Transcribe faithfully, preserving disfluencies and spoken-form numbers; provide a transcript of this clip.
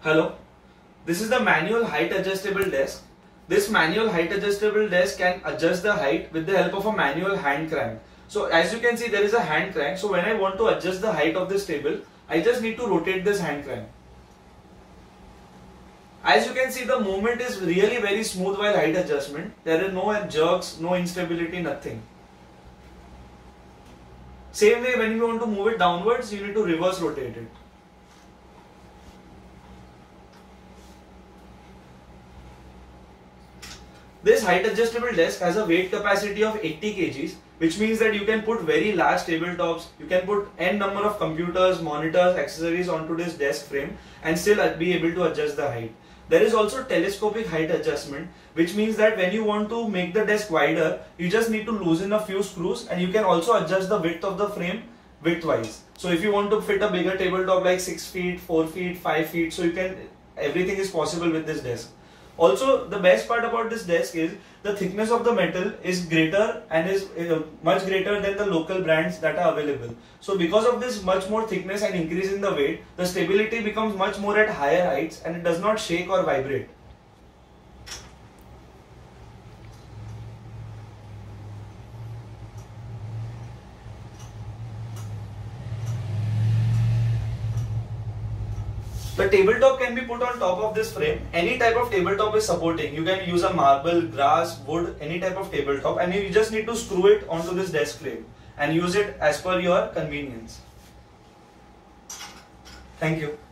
Hello, this is the manual height adjustable desk. This manual height adjustable desk can adjust the height with the help of a manual hand crank. So as you can see, there is a hand crank. So when I want to adjust the height of this table, I just need to rotate this hand crank. As you can see, the movement is really very smooth while height adjustment. There are no jerks, no instability, nothing. Same way, when you want to move it downwards, you need to reverse rotate it. This height adjustable desk has a weight capacity of eighty kilograms, which means that you can put very large tabletops, you can put n number of computers, monitors, accessories onto this desk frame and still be able to adjust the height. There is also telescopic height adjustment, which means that when you want to make the desk wider, you just need to loosen a few screws, and you can also adjust the width of the frame widthwise. So if you want to fit a bigger tabletop like six feet, four feet, five feet, so you can, everything is possible with this desk. Also, the best part about this desk is the thickness of the metal is greater and is uh, much greater than the local brands that are available. So because of this much more thickness and increase in the weight, the stability becomes much more at higher heights and it does not shake or vibrate. The tabletop can be put on top of this frame. Any type of tabletop is supporting. You can use a marble, grass, wood, any type of tabletop, and you just need to screw it onto this desk frame and use it as per your convenience. Thank you.